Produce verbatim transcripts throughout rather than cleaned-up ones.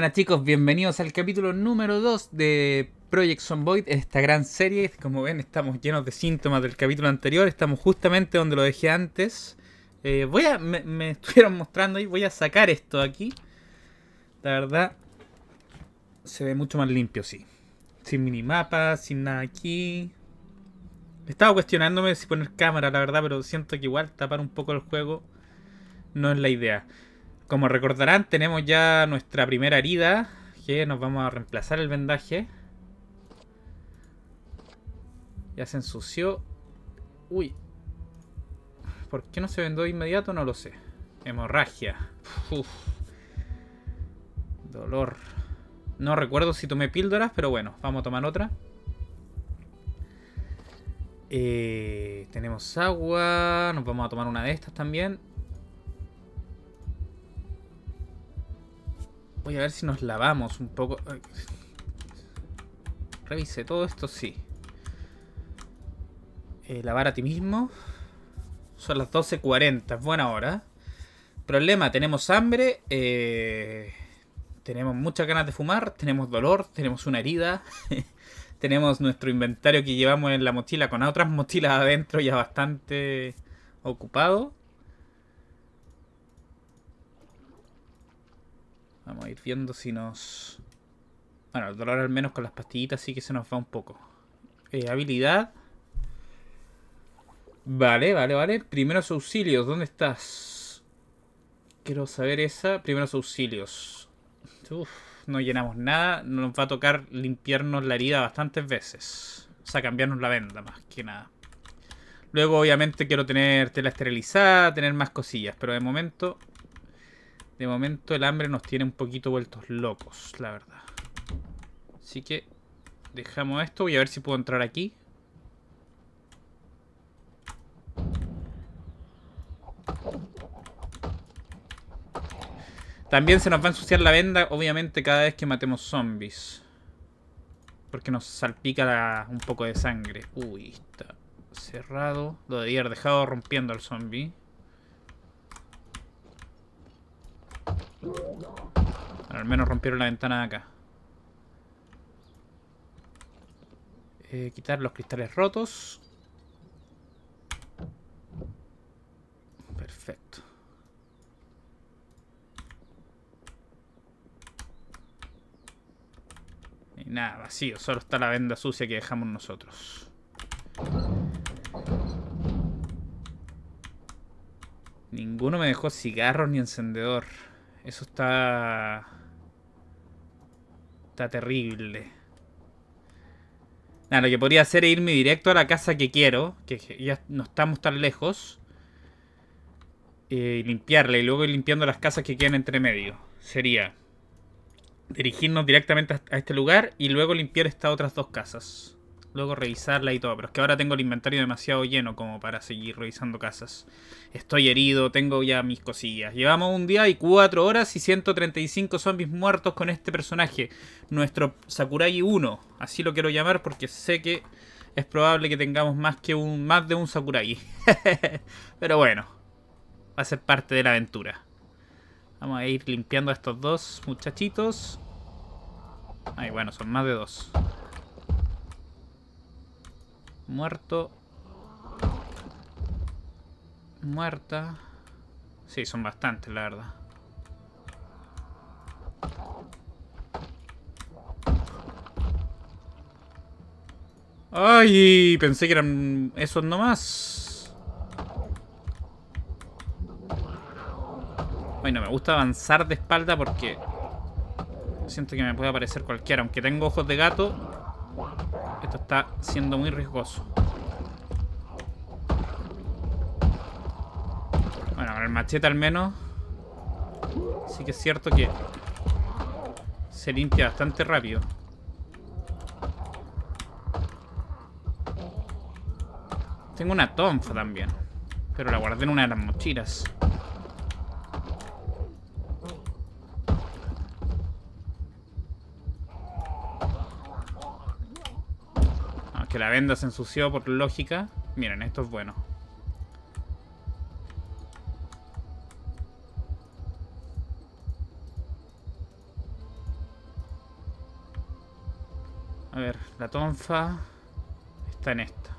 Buenas chicos, bienvenidos al capítulo número dos de Project Zomboid, esta gran serie. Como ven, estamos llenos de síntomas del capítulo anterior, estamos justamente donde lo dejé antes. Eh, voy a, me, me estuvieron mostrando ahí, voy a sacar esto aquí. La verdad, se ve mucho más limpio, sí. Sin minimapa, sin nada aquí. Estaba cuestionándome si poner cámara, la verdad, pero siento que igual tapar un poco el juego no es la idea. Como recordarán, tenemos ya nuestra primera herida, que nos vamos a reemplazar el vendaje. Ya se ensució. Uy. ¿Por qué no se vendó de inmediato? No lo sé. Hemorragia. Uf. Dolor. No recuerdo si tomé píldoras, pero bueno, vamos a tomar otra. Eh, tenemos agua. Nos vamos a tomar una de estas también. Voy a ver si nos lavamos un poco. Revise todo esto, sí. Eh, lavar a ti mismo. Son las doce cuarenta, es buena hora. Problema, tenemos hambre. Eh, tenemos muchas ganas de fumar. Tenemos dolor, tenemos una herida. Tenemos nuestro inventario que llevamos en la mochila con otras mochilas adentro ya bastante ocupado. Vamos a ir viendo si nos... Bueno, el dolor al menos con las pastillitas sí que se nos va un poco. Eh, habilidad. Vale, vale, vale. Primeros auxilios, ¿dónde estás? Quiero saber esa. Primeros auxilios. Uf, no llenamos nada. Nos va a tocar limpiarnos la herida bastantes veces. O sea, cambiarnos la venda más que nada. Luego obviamente quiero tener tela esterilizada, tener más cosillas. Pero de momento... De momento el hambre nos tiene un poquito vueltos locos, la verdad. Así que dejamos esto. Voy a ver si puedo entrar aquí. También se nos va a ensuciar la venda, obviamente, cada vez que matemos zombies. Porque nos salpica la, un poco de sangre. Uy, está cerrado. Lo debía haber dejado rompiendo al zombie. Al menos rompieron la ventana de acá. Eh, quitar los cristales rotos. Perfecto. Y nada, vacío. Solo está la venda sucia que dejamos nosotros. Ninguno me dejó cigarros ni encendedor. Eso está... Está terrible. Nada, lo que podría hacer es irme directo a la casa que quiero. Que ya no estamos tan lejos. Eh, y limpiarla. Y luego ir limpiando las casas que quedan entre medio. Sería dirigirnos directamente a este lugar. Y luego limpiar estas otras dos casas. Luego revisarla y todo. Pero es que ahora tengo el inventario demasiado lleno como para seguir revisando casas. Estoy herido, tengo ya mis cosillas. Llevamos un día y cuatro horas y ciento treinta y cinco zombies muertos con este personaje. Nuestro Sakurai uno. Así lo quiero llamar porque sé que es probable que tengamos más, que un, más de un Sakurai. Pero bueno, va a ser parte de la aventura. Vamos a ir limpiando a estos dos muchachitos. Ay, bueno, son más de dos. Muerto. Muerta. Sí, son bastantes, la verdad. Ay, pensé que eran esos nomás. Ay, no me gusta avanzar de espalda porque siento que me puede aparecer cualquiera. Aunque tengo ojos de gato, esto está siendo muy riesgoso. Bueno, con el machete al menos sí que es cierto que se limpia bastante rápido. Tengo una tonfa también, pero la guardé en una de las mochilas. Que la venda se ensució por lógica. Miren, esto es bueno. A ver, la tonfa está en esta.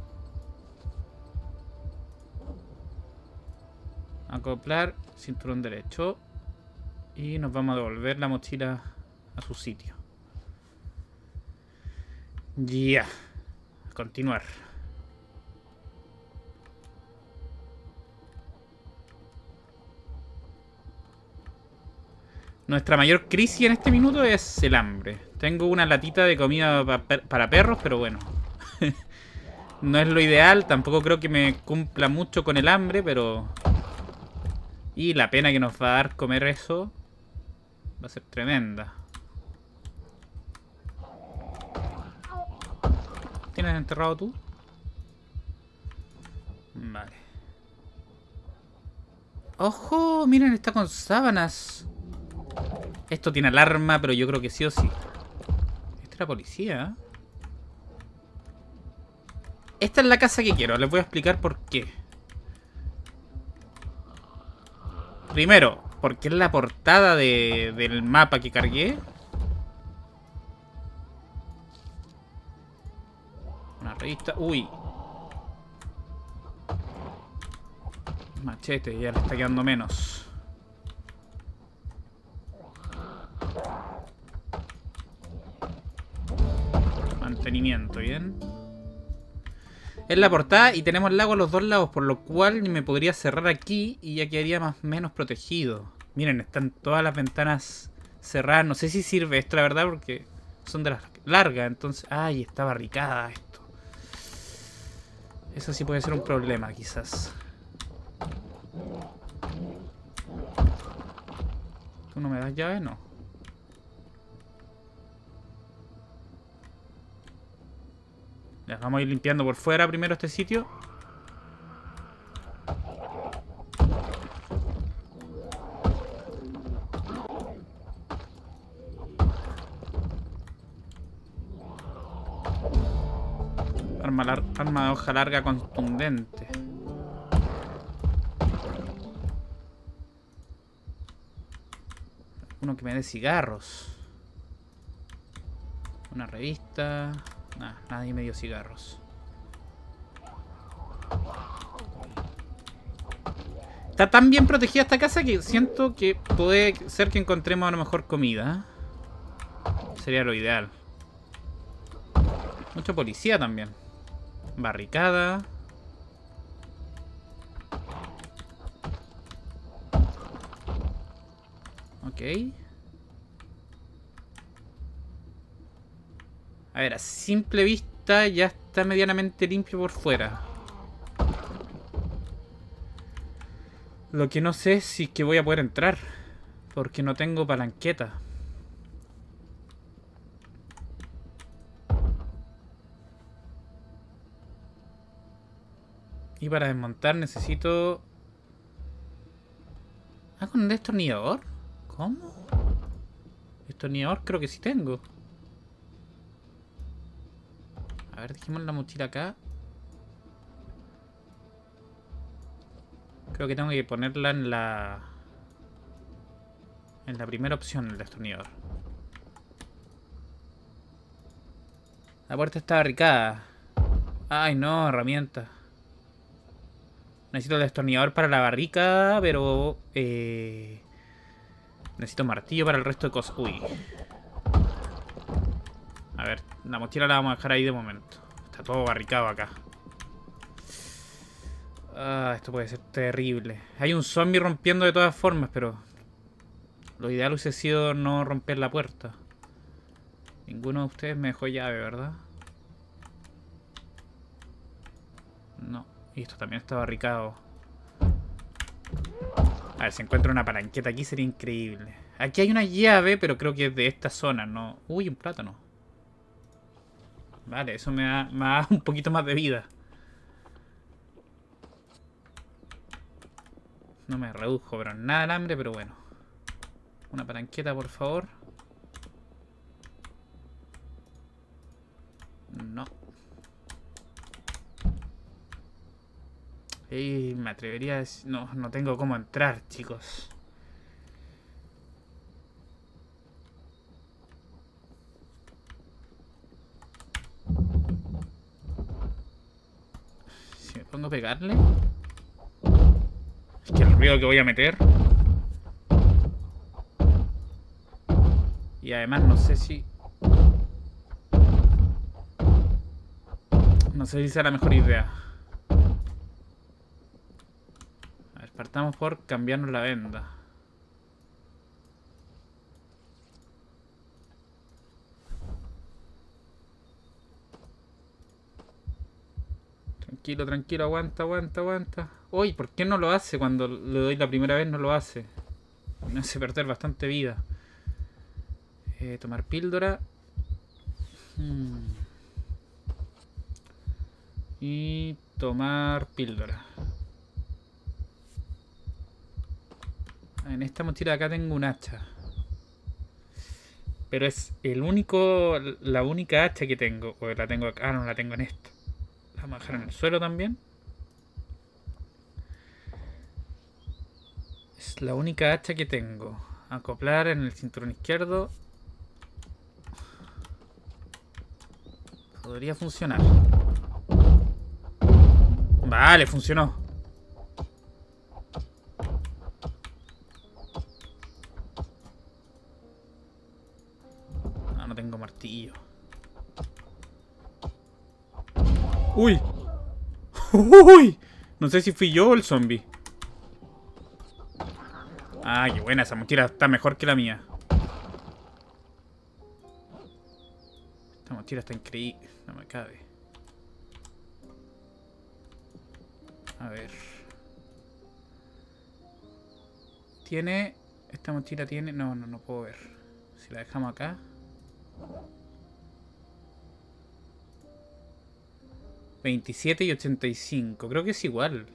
Acoplar, cinturón derecho. Y nos vamos a devolver la mochila a su sitio. Ya. Yeah. Continuar. Nuestra mayor crisis en este minuto es el hambre. Tengo una latita de comida para perros, pero bueno. No es lo ideal. Tampoco creo que me cumpla mucho con el hambre, pero... Y la pena que nos va a dar comer eso va a ser tremenda. ¿Tienes enterrado tú? Vale. ¡Ojo! Miren, está con sábanas. Esto tiene alarma, pero yo creo que sí o sí. Esta es la policía. Esta es la casa que quiero. Les voy a explicar por qué. Primero, porque es la portada de, del mapa que cargué. Una revista. Uy. Machete, ya le está quedando menos. Mantenimiento, bien. Es la portada y tenemos el lago a los dos lados, por lo cual me podría cerrar aquí y ya quedaría más o menos protegido. Miren, están todas las ventanas cerradas. No sé si sirve esto, la verdad, porque son de las largas. Entonces... ¡Ay! Está barricada esto. Eso sí puede ser un problema, quizás. ¿Tú no me das llave? No. Ya, vamos a ir limpiando por fuera primero este sitio. Arma, lar arma de hoja larga contundente. Uno que me dé cigarros. Una revista. Nah, nadie me dio cigarros. Está tan bien protegida esta casa que siento que puede ser que encontremos a lo mejor comida. Sería lo ideal. Mucha policía también. Barricada. Ok. A ver, a simple vista ya está medianamente limpio por fuera. Lo que no sé es si es que voy a poder entrar, porque no tengo palanqueta. Y para desmontar necesito... Ah, ¿con un destornillador? ¿Cómo? Destornillador creo que sí tengo. A ver, dejemos la mochila acá. Creo que tengo que ponerla en la... En la primera opción, el destornillador. La puerta está barricada. Ay, no, herramienta. Necesito el destornillador para la barrica, pero... Eh... Necesito martillo para el resto de cosas. Uy. A ver, la mochila la vamos a dejar ahí de momento. Está todo barricado acá. Ah, esto puede ser terrible. Hay un zombie rompiendo de todas formas, pero... Lo ideal hubiese sido no romper la puerta. Ninguno de ustedes me dejó llave, ¿verdad? No. Y esto también está barricado. A ver, si encuentro una palanqueta aquí sería increíble. Aquí hay una llave, pero creo que es de esta zona, ¿no? Uy, un plátano. Vale, eso me da, me da un poquito más de vida. No me redujo, pero nada el hambre, pero bueno. Una palanqueta, por favor. No. Y me atrevería a decir... No, no tengo cómo entrar, chicos. pongo a pegarle. Es que el ruido que voy a meter. Y además no sé si... No sé si sea la mejor idea. A ver, partamos por cambiarnos la venda. Tranquilo, tranquilo, aguanta, aguanta, aguanta. Uy, ¿por qué no lo hace? Cuando le doy la primera vez no lo hace. Me hace perder bastante vida. Eh, tomar píldora. Hmm. Y tomar píldora. En esta mochila de acá tengo un hacha. Pero es el único, la única hacha que tengo. O la tengo acá. Ah, no, la tengo en esto. La vamos a dejar en el suelo también. Es la única hacha que tengo. Acoplar en el cinturón izquierdo. Podría funcionar. Vale, funcionó. No, no tengo martillo. ¡Uy! ¡Uy! No sé si fui yo o el zombie. Ah, qué buena. Esa mochila está mejor que la mía. Esta mochila está increíble. No me cabe. A ver. Tiene... Esta mochila tiene... No, no, no puedo ver. Si la dejamos acá. veintisiete y ochenta y cinco. Creo que es igual.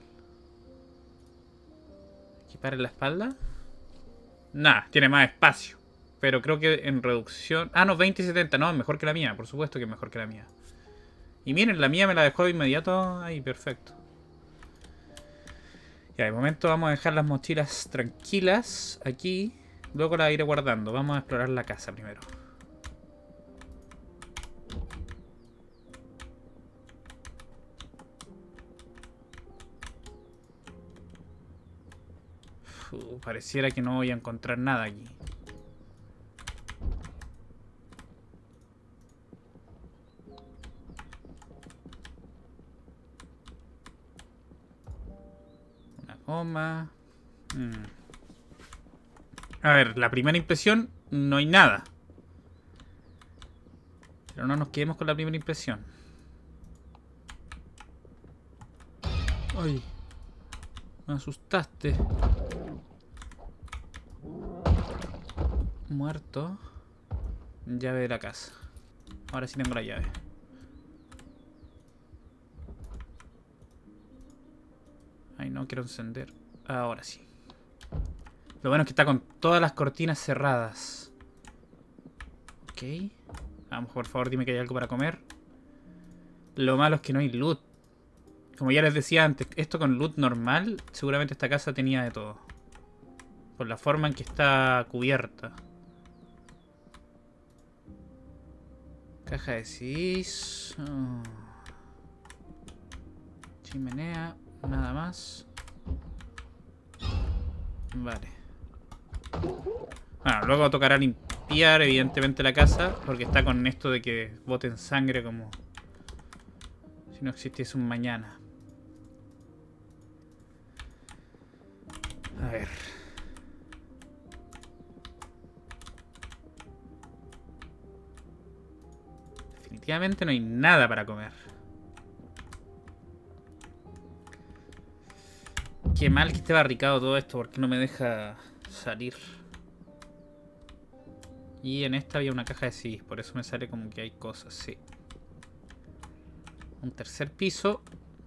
Equipar en la espalda. Nah, tiene más espacio. Pero creo que en reducción... Ah, no, veinte y setenta. No, es mejor que la mía. Por supuesto que es mejor que la mía. Y miren, la mía me la dejó de inmediato. Ahí, perfecto. Ya, de momento vamos a dejar las mochilas tranquilas aquí. Luego las iré guardando. Vamos a explorar la casa primero. Uh, pareciera que no voy a encontrar nada aquí. Una goma. Hmm. A ver, la primera impresión, no hay nada. Pero no nos quedemos con la primera impresión. Ay, me asustaste. Muerto. Llave de la casa. Ahora sí tengo la llave. Ay, no quiero encender. Ahora sí. Lo bueno es que está con todas las cortinas cerradas. Ok. Vamos, por favor, dime que hay algo para comer. Lo malo es que no hay loot. Como ya les decía antes, esto con loot normal, seguramente esta casa tenía de todo. Por la forma en que está cubierta. Caja de cis. Oh. Chimenea. Nada más. Vale. Bueno, luego tocará limpiar evidentemente la casa. Porque está con esto de que boten sangre como si no existiese un mañana. A ver. Definitivamente no hay nada para comer. Qué mal que esté barricado todo esto, porque no me deja salir. Y en esta había una caja de sí, por eso me sale como que hay cosas, sí. Un tercer piso.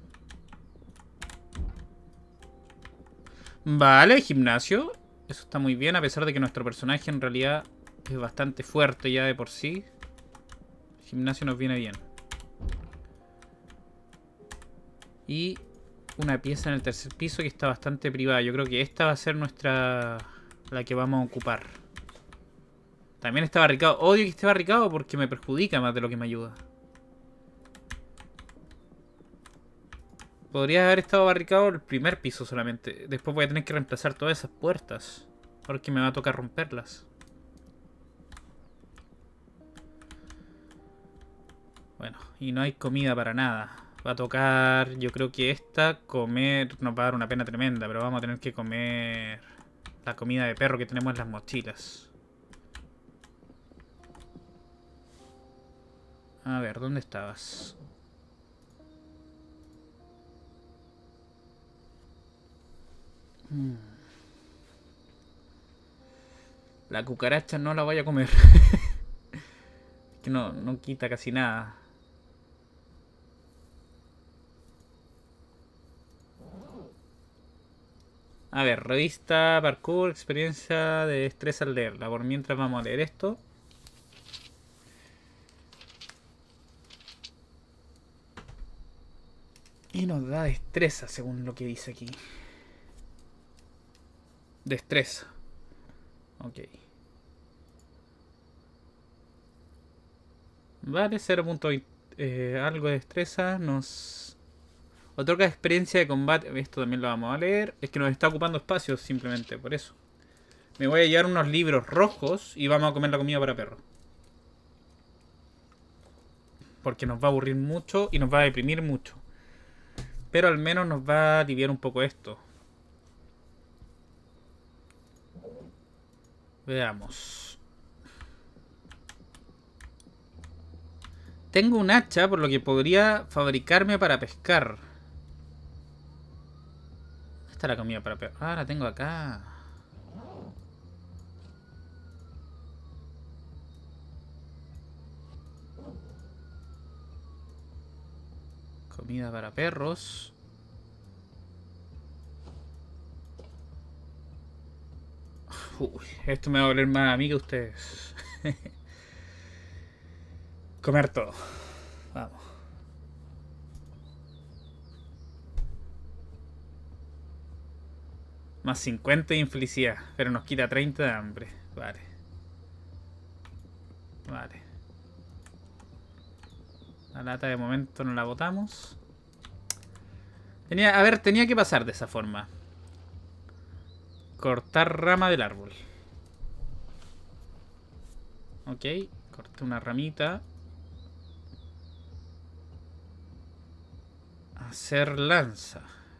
Vale, gimnasio. Eso está muy bien, a pesar de que nuestro personaje en realidad es bastante fuerte ya de por sí. El gimnasio nos viene bien. Y una pieza en el tercer piso que está bastante privada. Yo creo que esta va a ser nuestra... la que vamos a ocupar. También está barricado. Odio que esté barricado porque me perjudica más de lo que me ayuda. Podría haber estado barricado el primer piso solamente. Después voy a tener que reemplazar todas esas puertas. Porque me va a tocar romperlas. Bueno, y no hay comida para nada. Va a tocar, yo creo que esta, comer, nos va a dar una pena tremenda, pero vamos a tener que comer la comida de perro que tenemos en las mochilas. A ver, ¿dónde estabas? Hmm. La cucaracha no la voy a comer. Que no, no quita casi nada. A ver, revista, parkour, experiencia de destreza al leerla. Por mientras vamos a leer esto. Y nos da destreza, según lo que dice aquí. Destreza. Ok. Vale, cero punto veinte. Eh, algo de destreza nos otorga experiencia de combate. Esto también lo vamos a leer. Es que nos está ocupando espacio simplemente, por eso. Me voy a llevar unos libros rojos y vamos a comer la comida para perro. Porque nos va a aburrir mucho y nos va a deprimir mucho. Pero al menos nos va a aliviar un poco esto. Veamos. Tengo un hacha, por lo que podría fabricarme para pescar. ¿Dónde está la comida para perro? Ah, la tengo acá. Comida para perros. Uy, esto me va a doler más a mí que a ustedes. Comer todo. Vamos. Más cincuenta de infelicidad. Pero nos quita treinta de hambre. Vale. Vale. La lata de momento no la botamos. Tenía, a ver, tenía que pasar de esa forma. Cortar rama del árbol. Ok. Corté una ramita. Hacer lanza.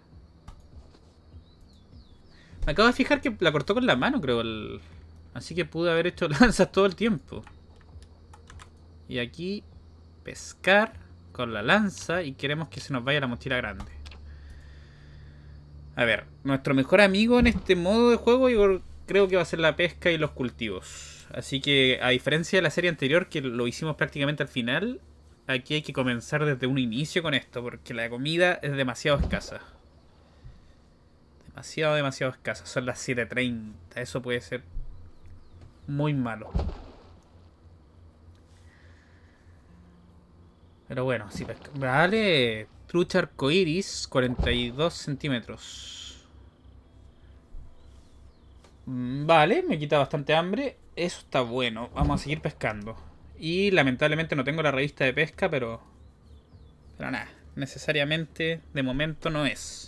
Me acabo de fijar que la cortó con la mano, creo. El... Así que pude haber hecho lanzas todo el tiempo. Y aquí, pescar con la lanza. Y queremos que se nos vaya la mochila grande. A ver, nuestro mejor amigo en este modo de juego yo creo que va a ser la pesca y los cultivos. Así que, a diferencia de la serie anterior, que lo hicimos prácticamente al final, aquí hay que comenzar desde un inicio con esto, porque la comida es demasiado escasa. Demasiado, demasiado escasa. Son las siete treinta. Eso puede ser muy malo. Pero bueno, si pesca... Vale, trucha arcoiris, cuarenta y dos centímetros. Vale, me quita bastante hambre. Eso está bueno. Vamos a seguir pescando. Y lamentablemente no tengo la revista de pesca, pero... Pero nada, necesariamente de momento no es.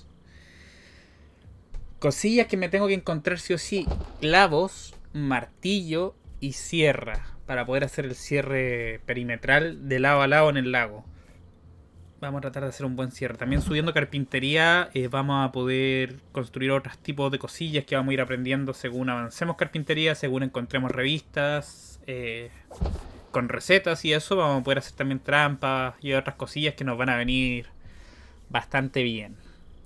Cosillas que me tengo que encontrar sí o sí. Clavos, martillo y sierra. Para poder hacer el cierre perimetral de lado a lado en el lago. Vamos a tratar de hacer un buen cierre. También subiendo carpintería eh, vamos a poder construir otros tipos de cosillas que vamos a ir aprendiendo según avancemos carpintería, según encontremos revistas eh, con recetas y eso. Vamos a poder hacer también trampas y otras cosillas que nos van a venir bastante bien.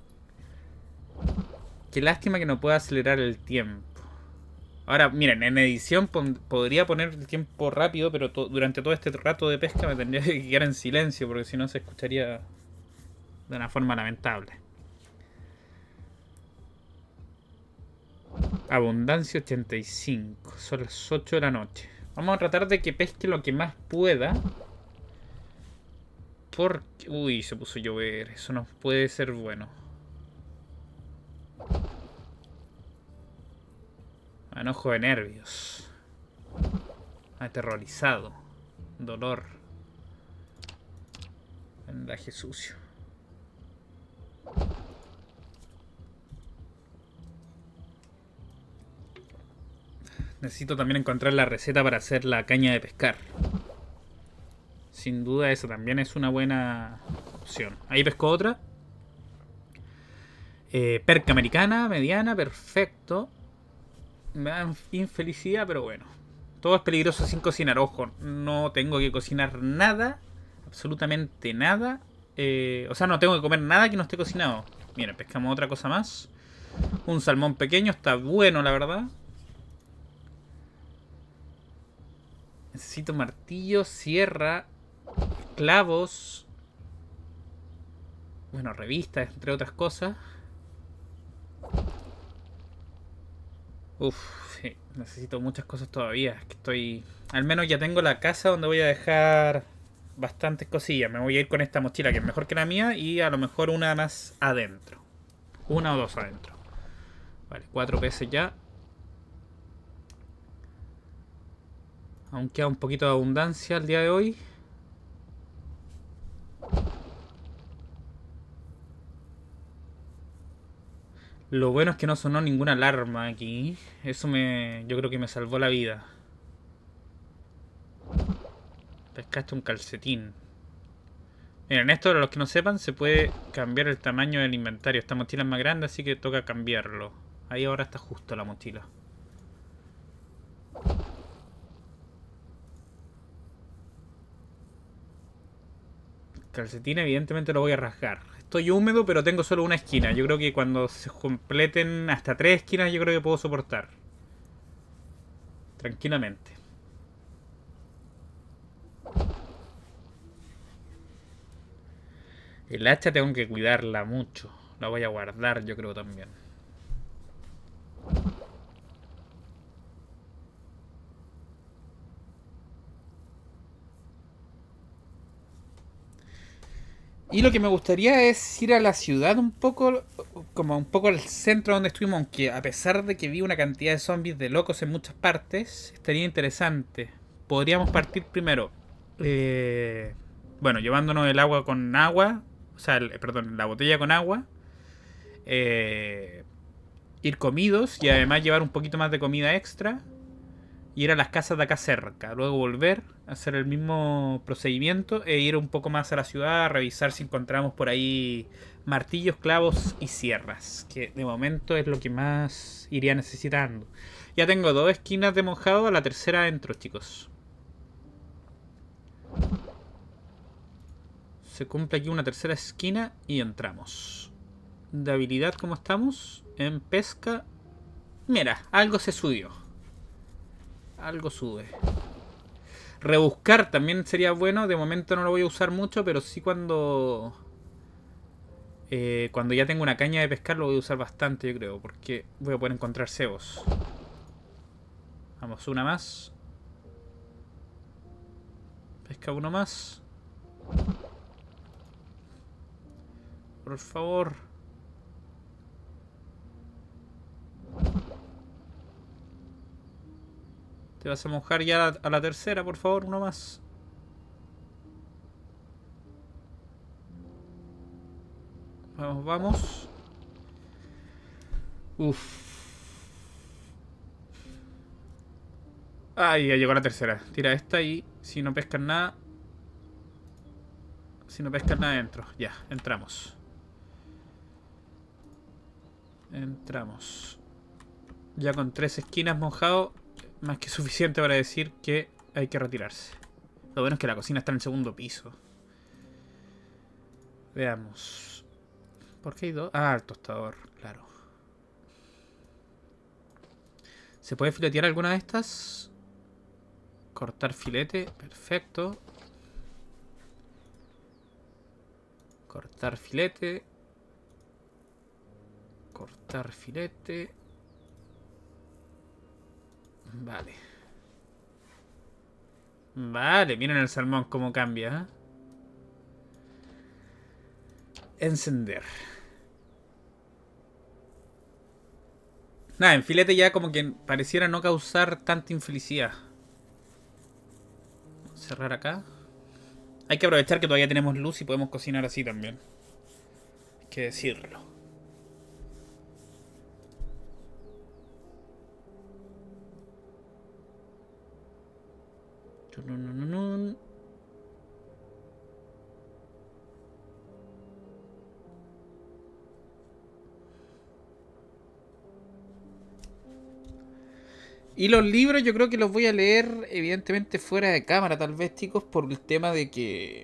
Qué lástima que no pueda acelerar el tiempo. Ahora, miren, en edición podría poner el tiempo rápido, pero to durante todo este rato de pesca me tendría que quedar en silencio, porque si no se escucharía de una forma lamentable. Abundancia ochenta y cinco. Son las ocho de la noche. Vamos a tratar de que pesque lo que más pueda. Porque... Uy, se puso a llover. Eso no puede ser bueno. Enojo de nervios. Aterrorizado. Dolor. Vendaje sucio. Necesito también encontrar la receta para hacer la caña de pescar. Sin duda eso también es una buena opción. Ahí pesco otra. Eh, perca americana, mediana, perfecto. Me da infelicidad, pero bueno. Todo es peligroso sin cocinar. Ojo, no tengo que cocinar nada. Absolutamente nada. Eh, o sea, no tengo que comer nada que no esté cocinado. Miren, pescamos otra cosa más. Un salmón pequeño, está bueno la verdad. Necesito martillo, sierra, clavos. Bueno, revistas, entre otras cosas. Uf, sí, necesito muchas cosas todavía. Es que estoy... Al menos ya tengo la casa donde voy a dejar bastantes cosillas. Me voy a ir con esta mochila que es mejor que la mía y a lo mejor una más adentro. Una o dos adentro. Vale, cuatro peces ya. Aún queda un poquito de abundancia el día de hoy. Lo bueno es que no sonó ninguna alarma aquí. Eso me, yo creo que me salvó la vida. Pescaste un calcetín. Miren, esto, para los que no sepan, se puede cambiar el tamaño del inventario. Esta mochila es más grande, así que toca cambiarlo. Ahí ahora está justo la mochila. Calcetín evidentemente lo voy a rasgar. Estoy húmedo, pero tengo solo una esquina. Yo creo que cuando se completen hasta tres esquinas, yo creo que puedo soportar. Tranquilamente. El hacha tengo que cuidarla mucho. La voy a guardar, yo creo también. Y lo que me gustaría es ir a la ciudad un poco, como un poco al centro donde estuvimos, aunque a pesar de que vi una cantidad de zombies de locos en muchas partes, estaría interesante. Podríamos partir primero, eh, bueno, llevándonos el agua con agua, o sea, el, perdón, la botella con agua, eh, ir comidos y además llevar un poquito más de comida extra. Ir a las casas de acá cerca, luego volver a hacer el mismo procedimiento e ir un poco más a la ciudad a revisar si encontramos por ahí martillos, clavos y sierras, que de momento es lo que más iría necesitando. Ya tengo dos esquinas de mojado, a la tercera entro, chicos. Se cumple aquí una tercera esquina y entramos. De habilidad, ¿cómo estamos? En pesca. Mira, algo se subió. Algo sube. Rebuscar también sería bueno. De momento no lo voy a usar mucho, pero sí cuando... Eh, cuando ya tengo una caña de pescar lo voy a usar bastante, yo creo. Porque voy a poder encontrar cebos. Vamos, una más. Pesca uno más. Por favor. Te vas a mojar ya a la tercera, por favor, uno más. Vamos, vamos. Uff. Ahí ya llegó la tercera. Tira esta y si no pescan nada. Si no pescan nada dentro. Ya, entramos. Entramos. Ya con tres esquinas mojado. Más que suficiente para decir que hay que retirarse. Lo bueno es que la cocina está en el segundo piso. Veamos. ¿Por qué hay dos? Ah, el tostador, claro. ¿Se puede filetear alguna de estas? Cortar filete, perfecto. Cortar filete. Cortar filete. Vale. Vale, miren el salmón cómo cambia, ¿eh? Encender. Nada, en filete ya como que pareciera no causar tanta infelicidad. Cerrar acá. Hay que aprovechar que todavía tenemos luz y podemos cocinar así también. Hay que decirlo. Tururururun. Y los libros yo creo que los voy a leer evidentemente fuera de cámara, tal vez, chicos, por el tema de que...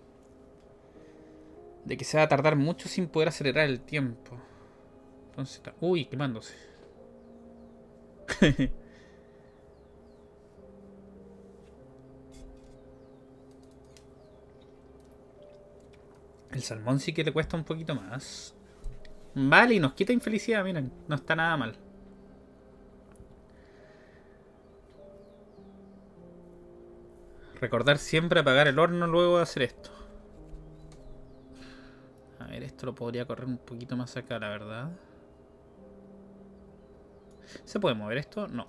De que se va a tardar mucho sin poder acelerar el tiempo. Entonces está... Uy, quemándose. El salmón sí que le cuesta un poquito más. Vale, y nos quita infelicidad, miren. No está nada mal. Recordar siempre apagar el horno luego de hacer esto. A ver, esto lo podría correr un poquito más acá, la verdad. ¿Se puede mover esto? No.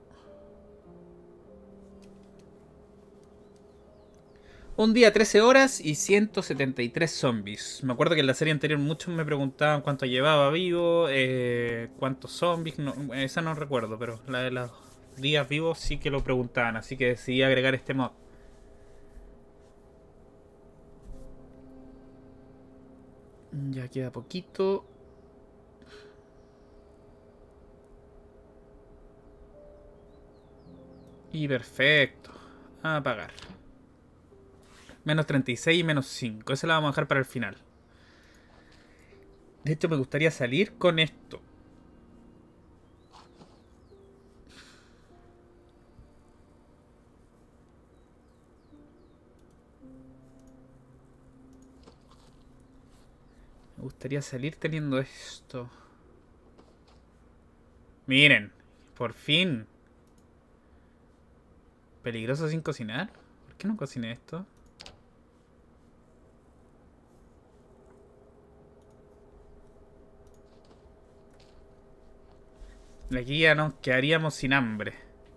Un día, trece horas y ciento setenta y tres zombies. Me acuerdo que en la serie anterior muchos me preguntaban cuánto llevaba vivo, eh, cuántos zombies. No, esa no recuerdo, pero la de los días vivos sí que lo preguntaban. Así que decidí agregar este mod. Ya queda poquito. Y perfecto. A apagar. Menos treinta y seis y menos cinco. Esa la vamos a dejar para el final. De hecho, me gustaría salir con esto. Me gustaría salir teniendo esto. Miren. Por fin. ¿Peligroso sin cocinar? ¿Por qué no cociné esto? Aquí ya nos quedaríamos sin hambre.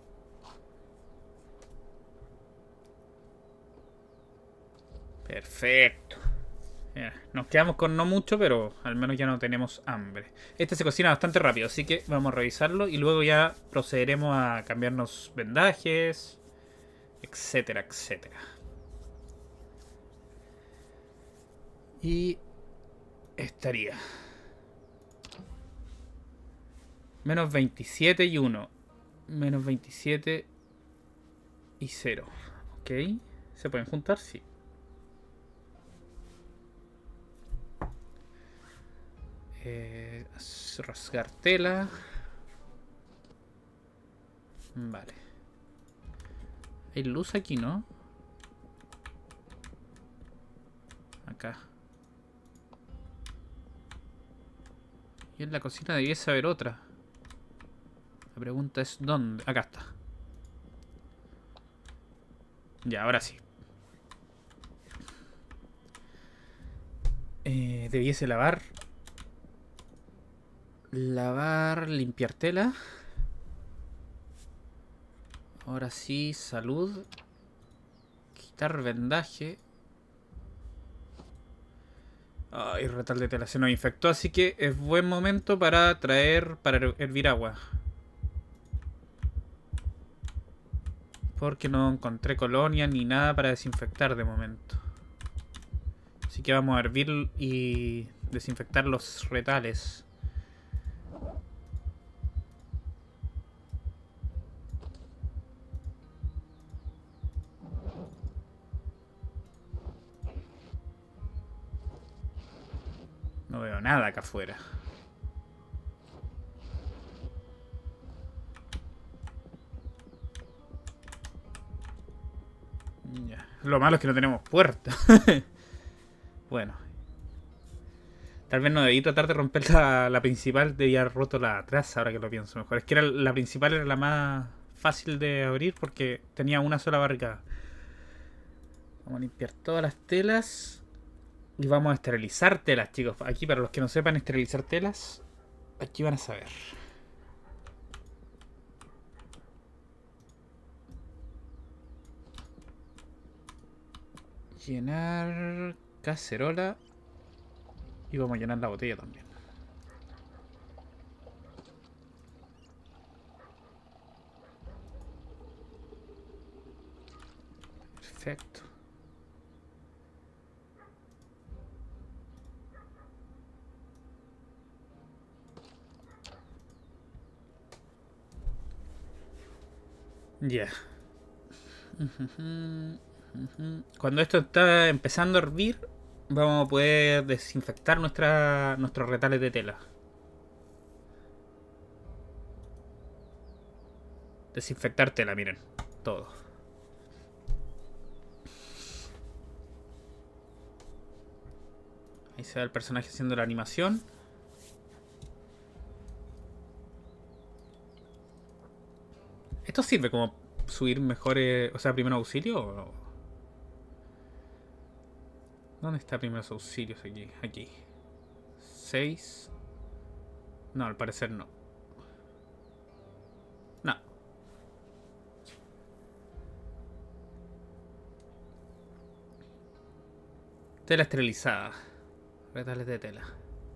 Perfecto. Mira, nos quedamos con no mucho, pero al menos ya no tenemos hambre. Este se cocina bastante rápido, así que vamos a revisarlo y luego ya procederemos a cambiarnos vendajes, etcétera, etcétera. Y estaría menos veintisiete y uno. Menos veintisiete y cero. Ok. ¿Se pueden juntar? Sí. Eh, rasgar tela. Vale. Hay luz aquí, ¿no? Acá. Y en la cocina debiese haber otra. La pregunta es ¿dónde? Acá está. Ya, ahora sí. Eh, debiese lavar. Lavar, limpiar tela. Ahora sí, salud. Quitar vendaje. Ay, retal de tela se nos infectó, así que es buen momento para traer, para hervir agua. Porque no encontré colonia ni nada para desinfectar de momento. Así que vamos a hervir y desinfectar los retales. No veo nada acá afuera. Ya. Lo malo es que no tenemos puerta. Bueno. Tal vez no debí tratar de romper la, la principal. Debía haber roto la atrás, ahora que lo pienso mejor. Es que era, la principal era la más fácil de abrir porque tenía una sola barricada. Vamos a limpiar todas las telas. Y vamos a esterilizar telas, chicos. Aquí, para los que no sepan esterilizar telas, aquí van a saber. Llenar cacerola. Y vamos a llenar la botella también. Perfecto. Ya. Cuando esto está empezando a hervir, vamos a poder desinfectar nuestra, nuestros retales de tela. Desinfectar tela, miren. Todo. Ahí se ve el personaje haciendo la animación. ¿Esto sirve como subir mejores, o sea, primeros auxilios? O... ¿Dónde está primeros auxilios aquí? Aquí. seis. No, al parecer no. No. Tela esterilizada. Retales de tela.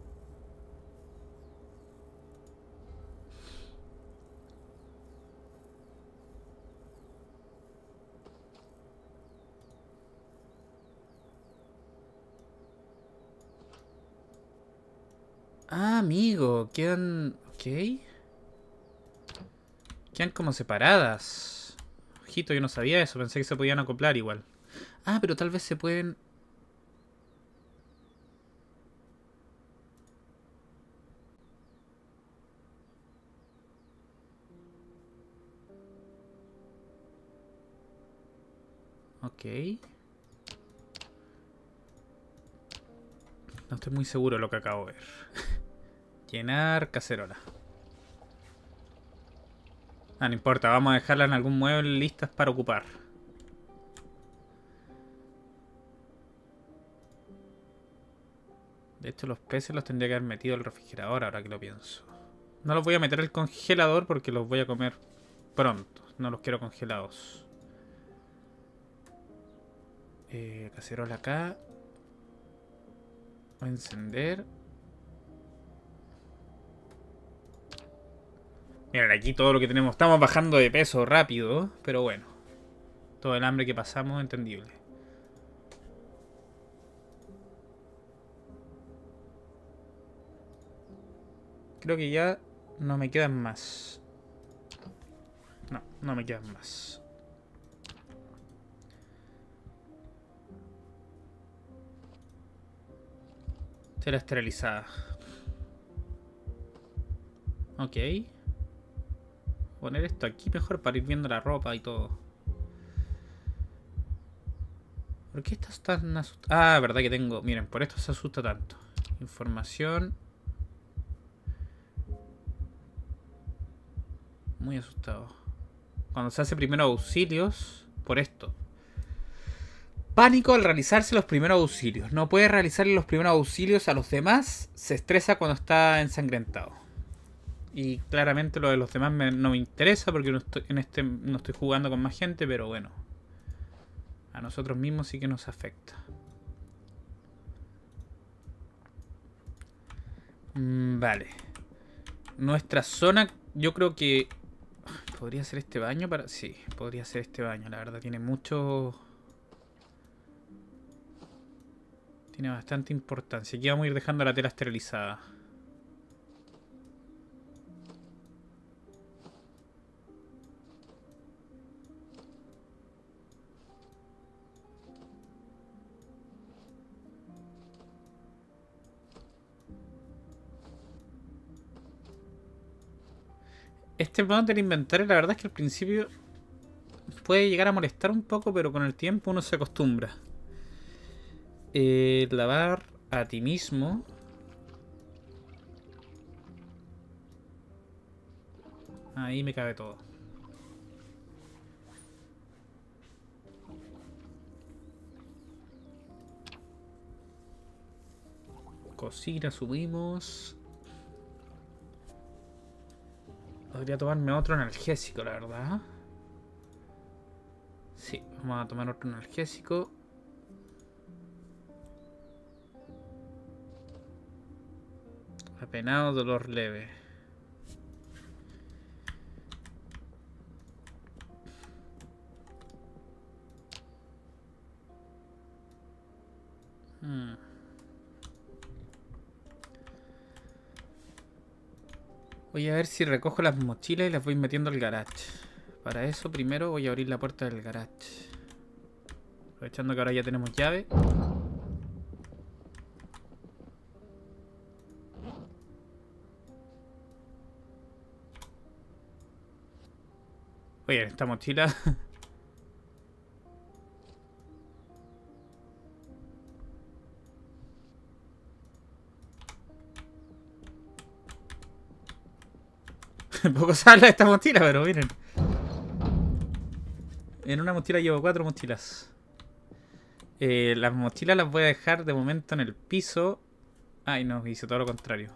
Ah, amigo. Quedan... Ok. Quedan como separadas. Ojito, yo no sabía eso. Pensé que se podían acoplar igual. Ah, pero tal vez se pueden... Ok. No estoy muy seguro de lo que acabo de ver. Llenar cacerola. Ah, no importa. Vamos a dejarla en algún mueble listas para ocupar. De hecho, los peces los tendría que haber metido al refrigerador ahora que lo pienso. No los voy a meter al congelador porque los voy a comer pronto. No los quiero congelados. Eh, cacerola acá. Voy a encender. Miren, aquí todo lo que tenemos. Estamos bajando de peso rápido, pero bueno. Todo el hambre que pasamos, entendible. Creo que ya no me quedan más. No, no me quedan más. Tela esterilizada. Ok. Poner esto aquí mejor para ir viendo la ropa y todo. ¿Por qué estás tan asustado? Ah, verdad que tengo... Miren, por esto se asusta tanto. Información. Muy asustado. Cuando se hace primeros auxilios... Por esto. Pánico al realizarse los primeros auxilios. No puede realizarle los primeros auxilios a los demás. Se estresa cuando está ensangrentado. Y claramente lo de los demás me, no me interesa porque no estoy, en este no estoy jugando con más gente, pero bueno. A nosotros mismos sí que nos afecta. Mm, vale. Nuestra zona, yo creo que... ¿Podría ser este baño? Para sí, podría ser este baño. La verdad, tiene mucho... Tiene bastante importancia. Aquí vamos a ir dejando la tela esterilizada. Este modo del inventario, la verdad es que al principio puede llegar a molestar un poco, pero con el tiempo uno se acostumbra. Eh, lavar a ti mismo. Ahí me cabe todo. Cocina, subimos. Podría tomarme otro analgésico, la verdad. Sí, vamos a tomar otro analgésico. Apenado, dolor leve. Hmm. Voy a ver si recojo las mochilas y las voy metiendo al garage. Para eso primero voy a abrir la puerta del garage. Aprovechando que ahora ya tenemos llave. Oye, esta mochila... Poco se habla de esta mochila, pero miren. En una mochila llevo cuatro mochilas. Eh, las mochilas las voy a dejar de momento en el piso. Ay, no, hice todo lo contrario.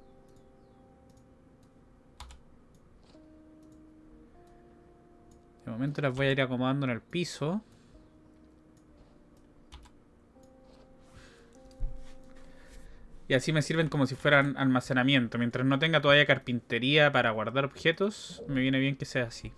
De momento las voy a ir acomodando en el piso. Y así me sirven como si fueran almacenamiento. Mientras no tenga todavía carpintería para guardar objetos, me viene bien que sea así.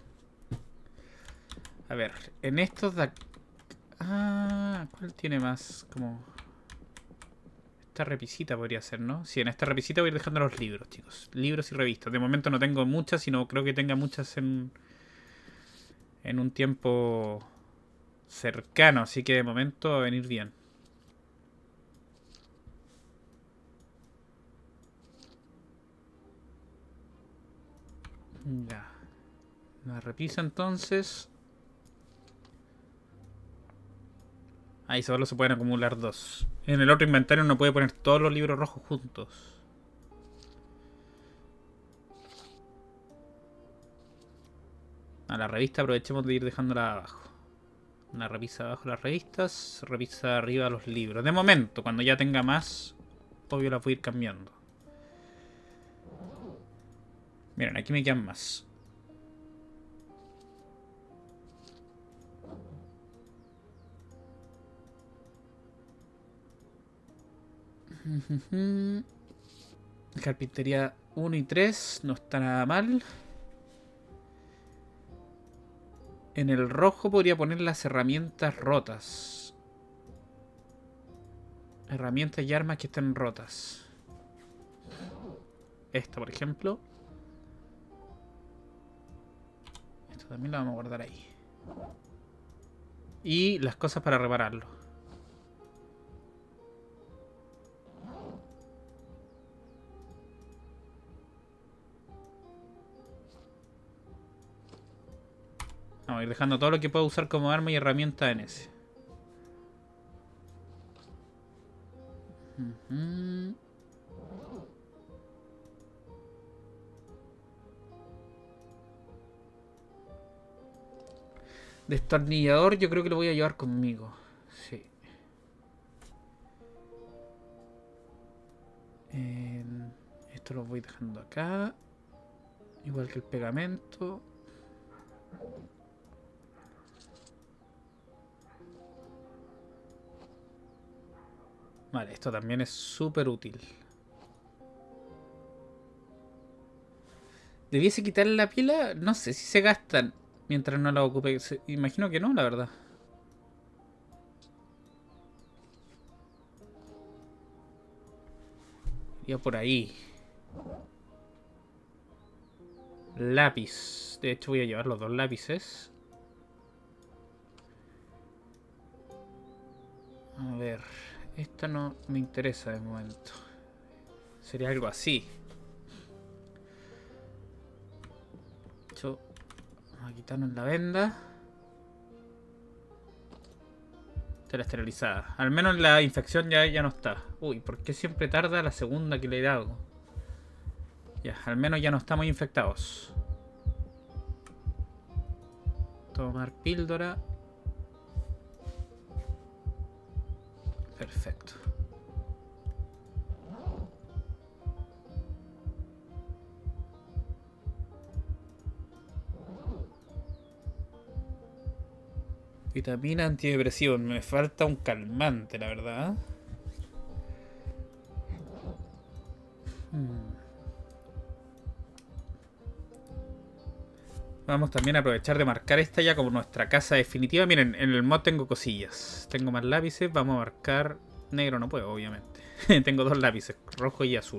A ver, en estos de acá... Ah, ¿cuál tiene más? Como... Esta repisita podría ser, ¿no? Sí, en esta repisita voy a ir dejando los libros, chicos. Libros y revistas. De momento no tengo muchas, sino creo que tenga muchas en... En un tiempo cercano, así que de momento va a venir bien. Ya. La repisa entonces. Ahí solo se pueden acumular dos. En el otro inventario uno puede poner todos los libros rojos juntos. A la revista aprovechemos de ir dejándola abajo. Una revisa abajo las revistas, revisa arriba los libros. De momento, cuando ya tenga más, obvio las voy a ir cambiando. Miren, aquí me quedan más. Carpintería uno y tres, no está nada mal. En el rojo podría poner las herramientas rotas. Herramientas y armas que estén rotas. Esta, por ejemplo. Esto también lo vamos a guardar ahí. Y las cosas para repararlo. Vamos a ir dejando todo lo que puedo usar como arma y herramienta en ese. Uh-huh. Destornillador yo creo que lo voy a llevar conmigo. Sí. Eh, esto lo voy dejando acá. Igual que el pegamento. Vale, esto también es súper útil. ¿Debiese quitarle la pila? No sé si se gastan mientras no la ocupe. Imagino que no, la verdad. Iría por ahí. Lápiz. De hecho voy a llevar los dos lápices. A ver. Esta no me interesa de momento. Sería algo así. Yo, vamos a quitarnos la venda. Está la esterilizada. Al menos la infección ya, ya no está. Uy, ¿por qué siempre tarda la segunda que le da algo? Ya, al menos ya no estamos infectados. Tomar píldora. Perfecto. Vitamina antidepresivo. Me falta un calmante, la verdad. Hmm. Vamos también a aprovechar de marcar esta ya como nuestra casa definitiva. Miren, en el mod tengo cosillas. Tengo más lápices. Vamos a marcar Negro no puedo, obviamente. Tengo dos lápices, rojo y azul.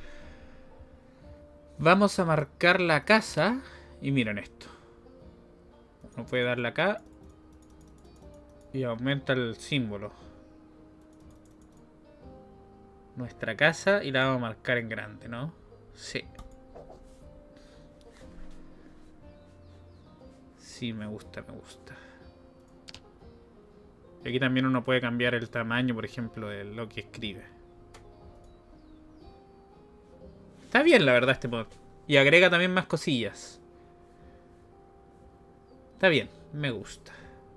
Vamos a marcar la casa. Y miren esto. Uno puede darle acá. Y aumenta el símbolo. Nuestra casa. Y la vamos a marcar en grande, ¿no? Sí. Sí, me gusta, me gusta. Y aquí también uno puede cambiar el tamaño, por ejemplo, de lo que escribe. Está bien, la verdad, este mod. Y agrega también más cosillas. Está bien, me gusta.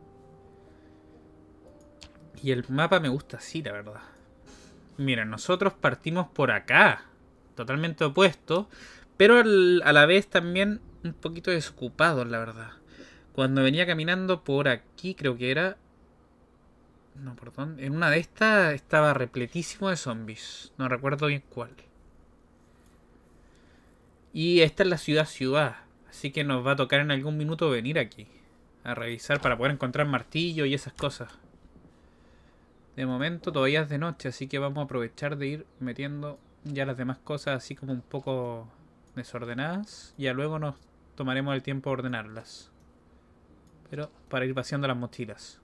Y el mapa me gusta así, la verdad. Mira, nosotros partimos por acá. Totalmente opuesto. Pero al, a la vez también un poquito desocupados, la verdad. Cuando venía caminando por aquí, creo que era... No, perdón. En una de estas estaba repletísimo de zombies. No recuerdo bien cuál. Y esta es la ciudad-ciudad. Así que nos va a tocar en algún minuto venir aquí. A revisar para poder encontrar martillo y esas cosas. De momento todavía es de noche. Así que vamos a aprovechar de ir metiendo ya las demás cosas así como un poco desordenadas. Y ya luego nos tomaremos el tiempo de ordenarlas. Pero para ir vaciando las mochilas.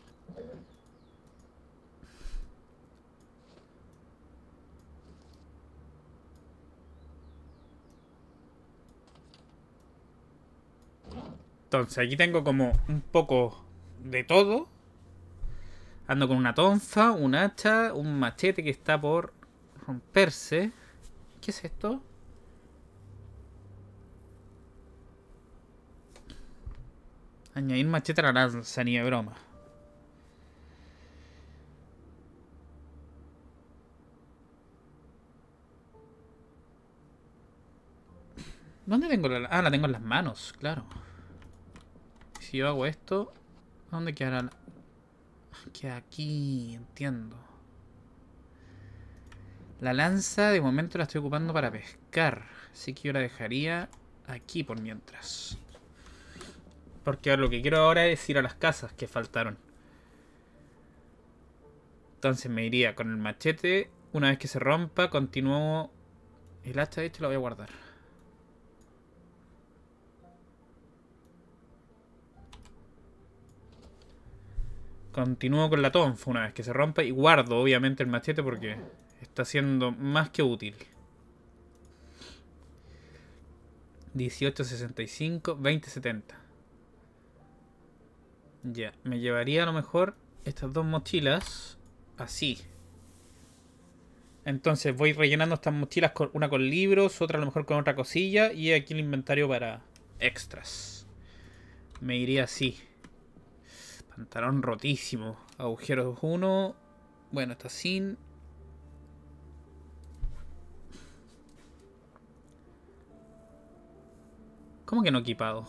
Entonces aquí tengo como un poco de todo. Ando con una tonfa, un hacha, un machete que está por romperse. ¿Qué es esto? Añadir machete a la lanza, ni de broma. ¿Dónde tengo la...? Ah, la tengo en las manos, claro. Si yo hago esto, ¿dónde quedará la...? Queda aquí, entiendo. La lanza de momento la estoy ocupando para pescar. Así que yo la dejaría aquí por mientras. Porque lo que quiero ahora es ir a las casas que faltaron. Entonces me iría con el machete. Una vez que se rompa, continúo. El hacha de hecho la voy a guardar. Continúo con la tonfa una vez que se rompa. Y guardo obviamente el machete porque está siendo más que útil. dieciocho sesenta y cinco, veinte setenta. Ya, me llevaría a lo mejor estas dos mochilas así. Entonces voy rellenando estas mochilas, con una con libros, otra a lo mejor con otra cosilla. Y aquí el inventario para extras. Me iría así. Pantalón rotísimo. Agujeros uno. Bueno, está sin. ¿Cómo que no equipado?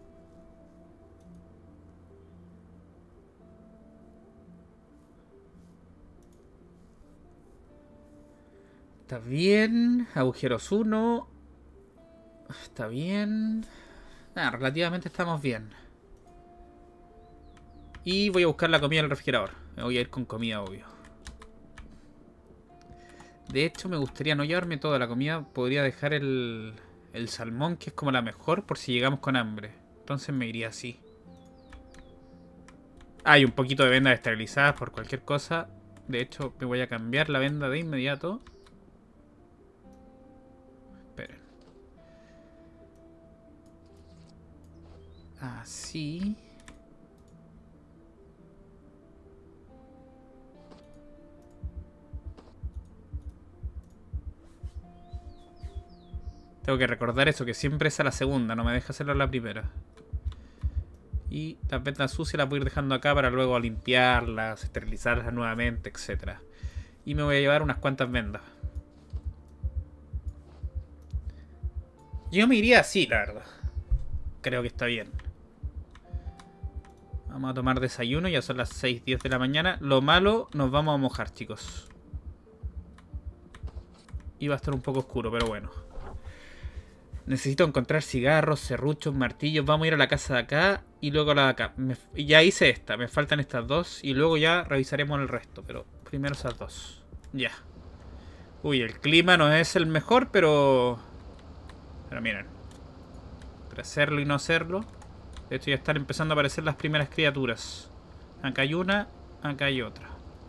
Está bien. Agujeros uno. Está bien. Ah, relativamente estamos bien. Y voy a buscar la comida en el refrigerador. Me voy a ir con comida, obvio. De hecho, me gustaría no llevarme toda la comida. Podría dejar el, el salmón, que es como la mejor, por si llegamos con hambre. Entonces me iría así. Hay un poquito de vendas esterilizadas por cualquier cosa. De hecho, me voy a cambiar la venda de inmediato. Esperen. Así. Tengo que recordar eso, que siempre es a la segunda, no me deja hacerlo a la primera. Y las vendas sucias las voy a ir dejando acá para luego limpiarlas, esterilizarlas nuevamente, etcétera. Y me voy a llevar unas cuantas vendas. Yo me iría así, la verdad. Creo que está bien. Vamos a tomar desayuno, ya son las seis diez de la mañana. Lo malo, nos vamos a mojar, chicos. Y va a estar un poco oscuro, pero bueno. Necesito encontrar cigarros, serruchos, martillos. Vamos a ir a la casa de acá y luego a la de acá. Me, ya hice esta, me faltan estas dos. Y luego ya revisaremos el resto. Pero primero esas dos. Ya. Uy, el clima no es el mejor, pero... Pero miren. Para hacerlo y no hacerlo. De hecho ya están empezando a aparecer las primeras criaturas. Acá hay una, acá hay otra.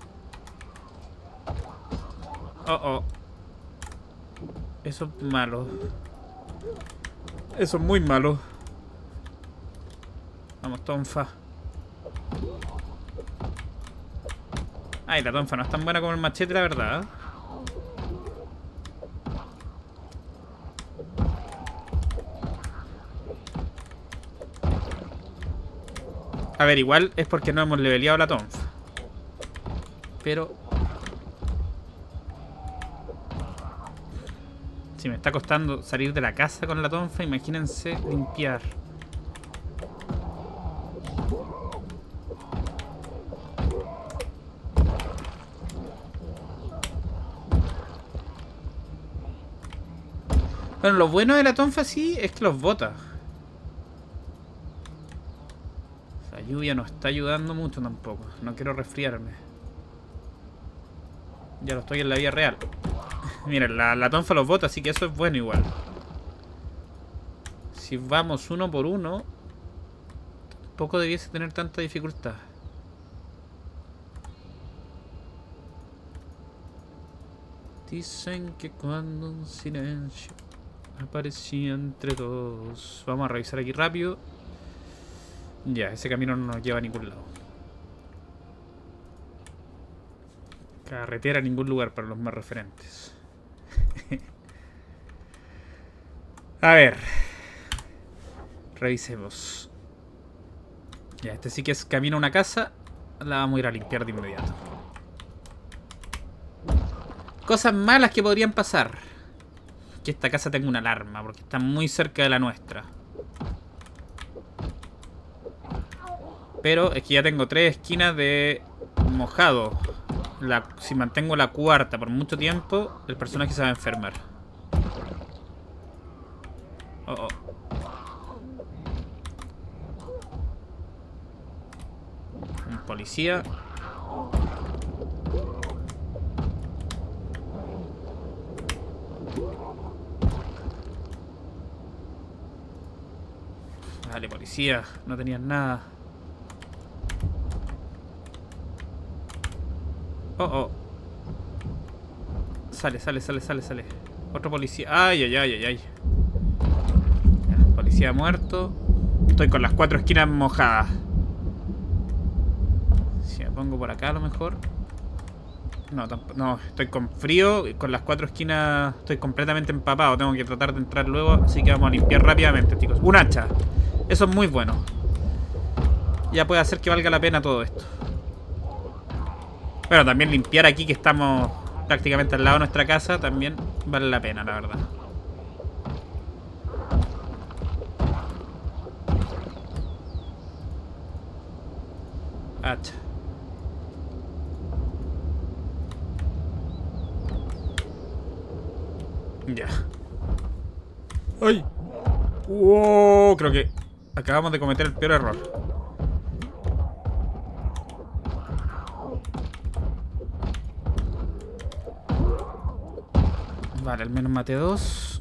Oh, oh. Eso es malo. Eso es muy malo. Vamos, tonfa. Ay, la tonfa no es tan buena como el machete, la verdad. A ver, igual es porque no hemos leveleado la tonfa. Pero... si me está costando salir de la casa con la tonfa, imagínense limpiar. Bueno, lo bueno de la tonfa sí es que los bota. La lluvia no está ayudando mucho tampoco. No quiero resfriarme. Ya lo estoy en la vida real. Miren, la, la tonfa los bota, así que eso es bueno igual. Si vamos uno por uno, tampoco debiese tener tanta dificultad. Dicen que cuando un silencio aparecía entre dos. Vamos a revisar aquí rápido. Ya, ese camino no nos lleva a ningún lado. Carretera a ningún lugar para los más referentes. A ver. Revisemos. Ya, este sí que es camino a una casa. La vamos a ir a limpiar de inmediato. Cosas malas que podrían pasar. Que esta casa tenga una alarma, porque está muy cerca de la nuestra. Pero es que ya tengo tres esquinas de mojado. La, si mantengo la cuarta por mucho tiempo, el personaje se va a enfermar. Oh, oh. Un policía. Dale, policía. No tenías nada. Oh, oh. Sale, sale, sale, sale, sale. Otro policía. Ay, ay, ay, ay, ay. Ya, policía muerto. Estoy con las cuatro esquinas mojadas. Si me pongo por acá a lo mejor. No, no, estoy con frío. Con las cuatro esquinas estoy completamente empapado. Tengo que tratar de entrar luego. Así que vamos a limpiar rápidamente, chicos. Un hacha. Eso es muy bueno. Ya puede hacer que valga la pena todo esto. Bueno, también limpiar aquí que estamos prácticamente al lado de nuestra casa también vale la pena, la verdad. Hacha. Ya. ¡Ay! ¡Wow! Creo que acabamos de cometer el peor error. Vale, al menos maté dos.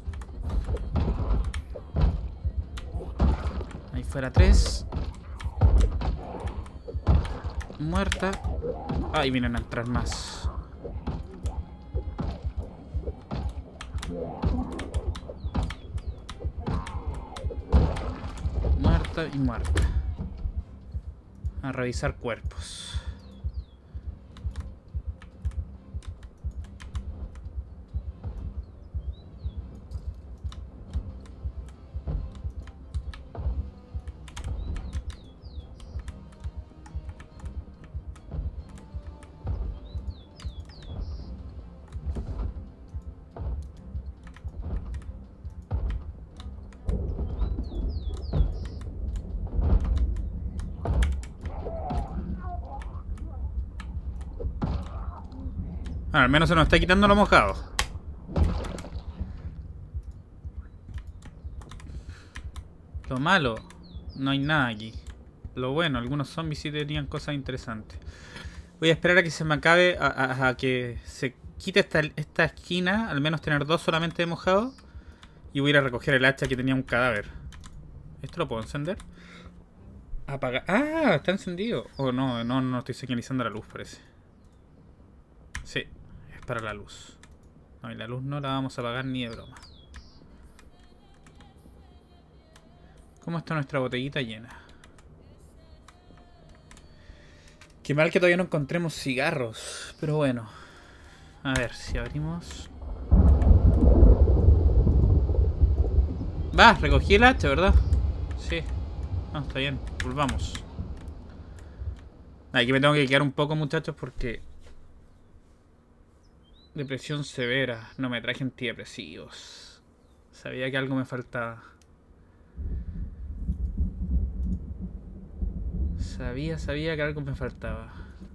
Ahí fuera tres. Muerta. Ahí vienen a entrar más. Muerta y muerta. A revisar cuerpos. Ah, al menos se nos está quitando lo mojado. Lo malo, no hay nada aquí. Lo bueno, algunos zombies sí tenían cosas interesantes. Voy a esperar a que se me acabe, a, a, a que se quite esta, esta esquina, al menos tener dos solamente de mojado. Y voy a ir a recoger el hacha que tenía un cadáver. ¿Esto lo puedo encender? Apagar. ¡Ah! Está encendido. Oh, no, no, no estoy señalizando la luz, parece. Sí, es para la luz. No, y la luz no la vamos a apagar ni de broma. ¿Cómo está nuestra botellita llena? Qué mal que todavía no encontremos cigarros. Pero bueno. A ver, si abrimos... Va, recogí el hacha, ¿verdad? Sí. No, está bien. Volvamos. Aquí me tengo que quedar un poco, muchachos, porque... Depresión severa. No me traje antidepresivos. Sabía que algo me faltaba. Sabía, sabía que algo me faltaba.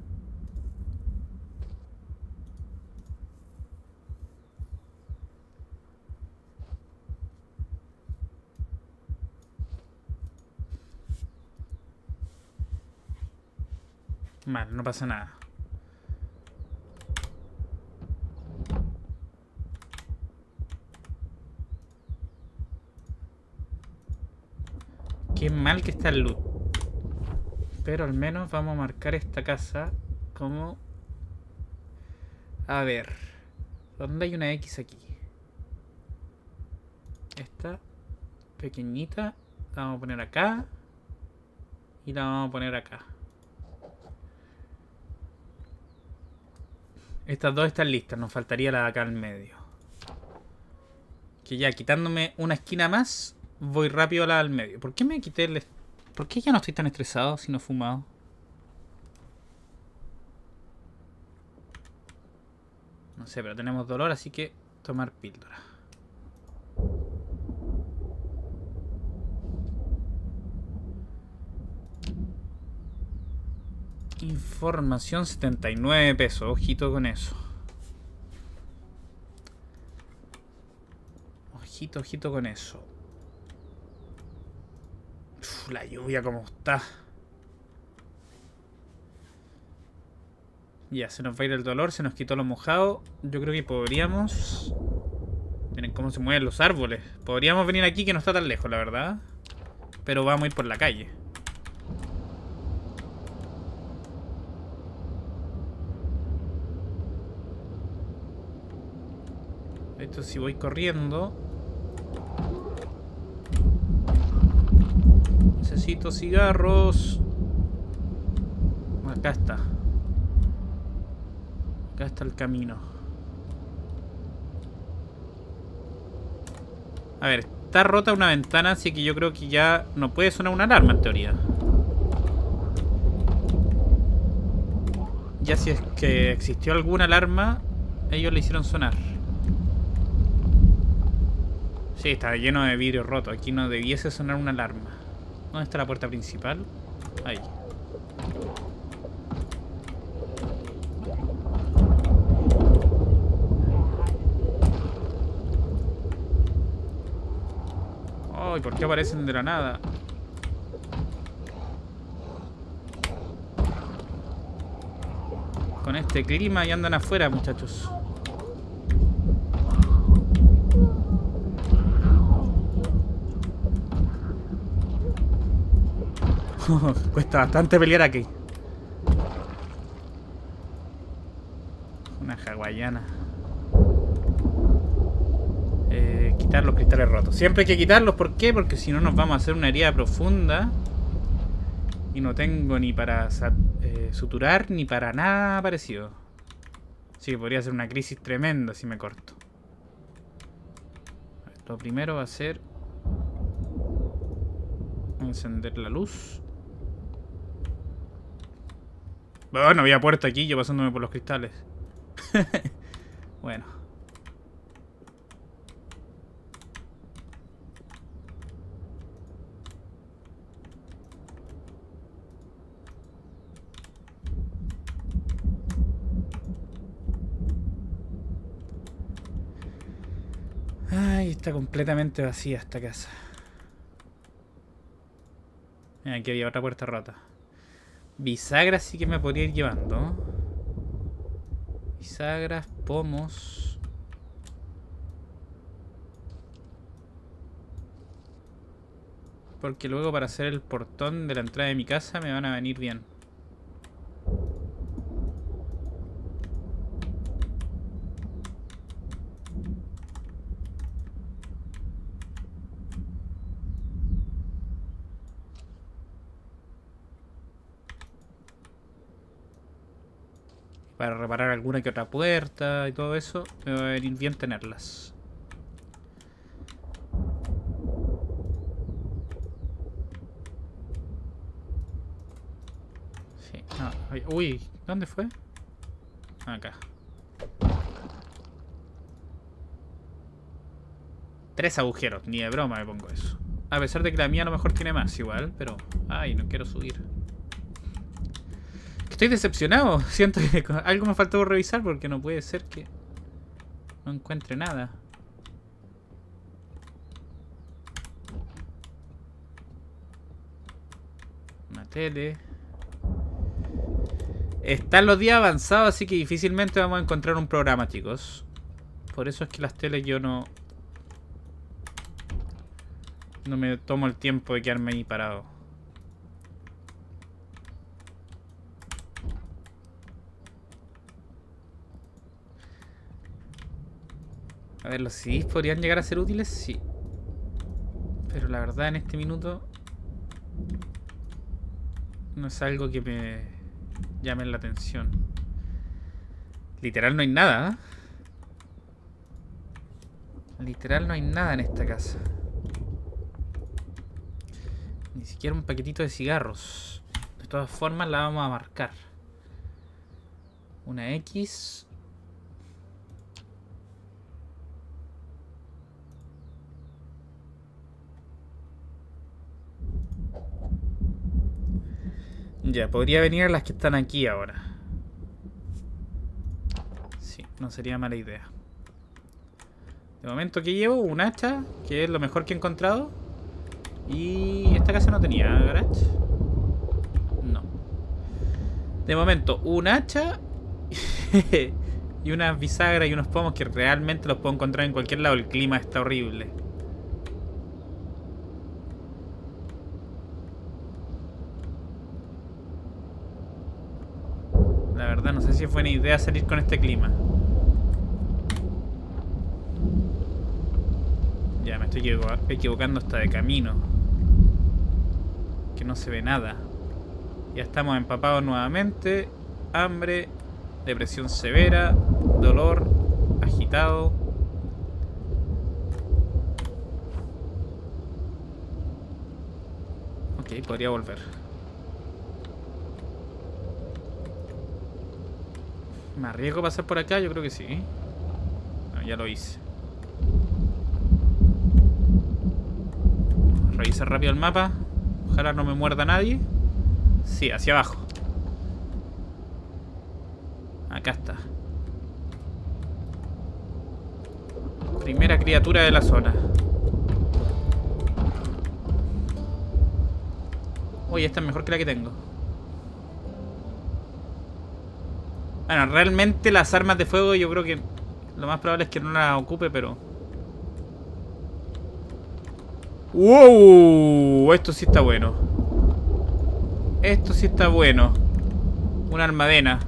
Mal, no pasa nada. Qué mal que está el loot. Pero al menos vamos a marcar esta casa como... A ver. ¿Dónde hay una X aquí? Esta pequeñita la vamos a poner acá. Y la vamos a poner acá. Estas dos están listas. Nos faltaría la de acá al medio. Que ya quitándome una esquina más, voy rápido a la del medio. ¿Por qué me quité el... ¿Por qué ya no estoy tan estresado si no he fumado? No sé, pero tenemos dolor, así que tomar píldora. Información setenta y nueve pesos. Ojito con eso. Ojito, ojito con eso. Uf, la lluvia como está. Ya, se nos va a ir el dolor, se nos quitó lo mojado. Yo creo que podríamos... Miren cómo se mueven los árboles. Podríamos venir aquí, que no está tan lejos, la verdad. Pero vamos a ir por la calle. Esto si voy corriendo. Necesito cigarros. Acá está. Acá está el camino. A ver, está rota una ventana, así que yo creo que ya no puede sonar una alarma en teoría. Ya si es que existió alguna alarma, ellos le hicieron sonar. Sí, está lleno de vidrio roto. Aquí no debiese sonar una alarma. ¿Dónde está la puerta principal? Ahí. Ay, ¿por qué aparecen de la nada? Con este clima y andan afuera, muchachos. Cuesta bastante pelear aquí. Una hawaiana. Eh, quitar los cristales rotos. Siempre hay que quitarlos. ¿Por qué? Porque si no nos vamos a hacer una herida profunda. Y no tengo ni para eh, suturar ni para nada parecido. Así que podría ser una crisis tremenda si me corto. Lo primero va a ser encender la luz. Oh, no había puerta aquí, yo pasándome por los cristales. Bueno. Ay, está completamente vacía esta casa. Aquí había otra puerta rota. Bisagra sí que me podría ir llevando. Bisagras, pomos. Porque luego para hacer el portón de la entrada de mi casa me van a venir bien. Para reparar alguna que otra puerta y todo eso, me va a venir bien tenerlas. Sí. Ah, uy, ¿dónde fue? Acá. Tres agujeros, ni de broma me pongo eso. A pesar de que la mía a lo mejor tiene más igual, pero... Ay, no quiero subir. Estoy decepcionado. Siento que algo me faltó por revisar porque no puede ser que no encuentre nada. Una tele. Están los días avanzados, así que difícilmente vamos a encontrar un programa, chicos. Por eso es que las teles yo no... No me tomo el tiempo de quedarme ahí parado. A ver, los C Ds podrían llegar a ser útiles, sí. Pero la verdad en este minuto no es algo que me llame la atención. Literal no hay nada, ¿eh? Literal no hay nada en esta casa. Ni siquiera un paquetito de cigarros. De todas formas la vamos a marcar. Una X. Ya, podría venir a las que están aquí ahora. Sí, no sería mala idea. De momento que llevo un hacha, que es lo mejor que he encontrado. Y esta casa no tenía garage. No. De momento, un hacha y unas bisagras y unos pomos que realmente los puedo encontrar en cualquier lado. El clima está horrible. La verdad no sé si es buena idea salir con este clima. Ya me estoy equivocando hasta de camino. Que no se ve nada. Ya estamos empapados nuevamente. Hambre, depresión severa, dolor, agitado. Ok, podría volver. ¿Me arriesgo a pasar por acá? Yo creo que sí. No, ya lo hice. Revisar rápido el mapa. Ojalá no me muerda nadie. Sí, hacia abajo. Acá está. Primera criatura de la zona. Uy, esta es mejor que la que tengo. Bueno, realmente las armas de fuego yo creo que lo más probable es que no las ocupe, pero... ¡Wow! Esto sí está bueno. Esto sí está bueno. Una almadena.